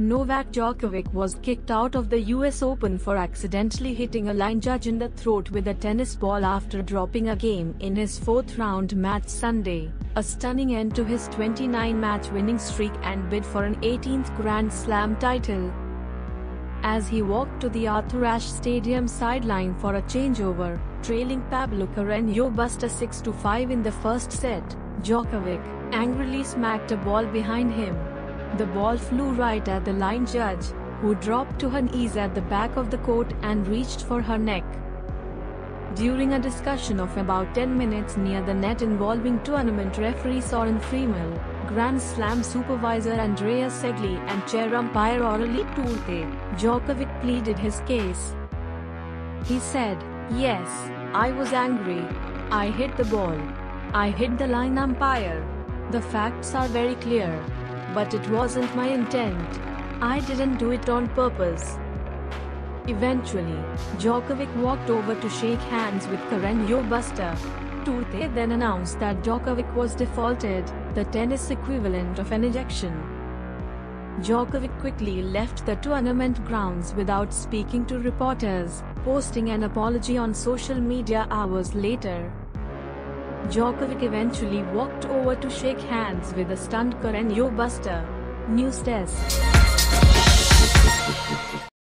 Novak Djokovic was kicked out of the US Open for accidentally hitting a line judge in the throat with a tennis ball after dropping a game in his fourth-round match Sunday, a stunning end to his 29-match winning streak and bid for an 18th Grand Slam title. As he walked to the Arthur Ashe Stadium sideline for a changeover, trailing Pablo Carreño Busta 6-5 in the first set, Djokovic angrily smacked a ball behind him. The ball flew right at the line judge, who dropped to her knees at the back of the court and reached for her neck. During a discussion of about 10 minutes near the net involving tournament referee Soren Friemel, Grand Slam supervisor Andreas Segli and chair umpire Aurélie Tourte, Djokovic pleaded his case. He said, "Yes, I was angry. I hit the ball. I hit the line umpire. The facts are very clear. But it wasn't my intent. I didn't do it on purpose." Eventually, Djokovic walked over to shake hands with Carreño Busta. Tourte then announced that Djokovic was defaulted, the tennis equivalent of an ejection. Djokovic quickly left the tournament grounds without speaking to reporters, posting an apology on social media hours later. Djokovic eventually walked over to shake hands with the stunned Carreño Busta. News Desk.